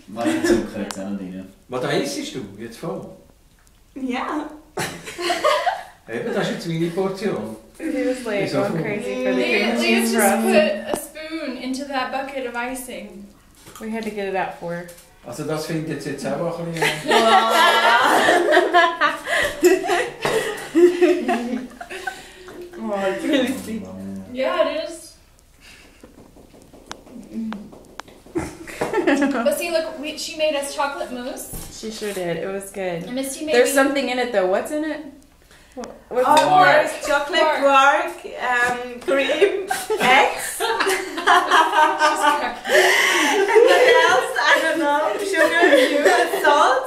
Maar niet zo gekruid aan het dienen. Wat eist du jetzt voll? Ja. Eben, das ist jetzt meine Portion. He was like going crazy for the cream Leah cheese just from. put a spoon into that bucket of icing. We had to get it out for her. Also das findet jetzt auch ein bisschen... Oh, it's really sweet. Yeah, it is. But see, look, she made us chocolate mousse. She sure did. It was good. And Misty made There's me something in it though. What's in it? What's Oh, Quark. there's chocolate, quark, cream, eggs. And what else? I don't know. Sugar, salt.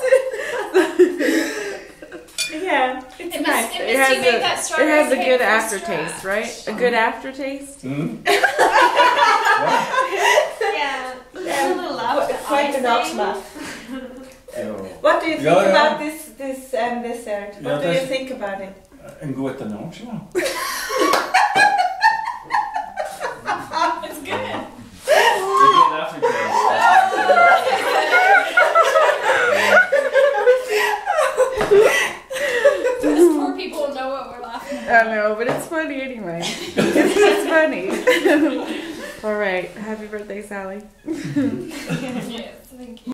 Yeah, it's And nice. Misty It has made a- that It strawberry has a cake good from aftertaste, scratch. right? A good aftertaste. Mm. Yeah. A little loud. Quite an optima. Ja. What do you think Ja, ja. about this dessert? Ja, What do you das- think about it? Ein guter Anschlag. It's good. Good aftertaste. Those poor people know what we're laughing at. I know, but it's funny anyway. It's just funny. All right. Happy birthday, Sally. Yes, thank you.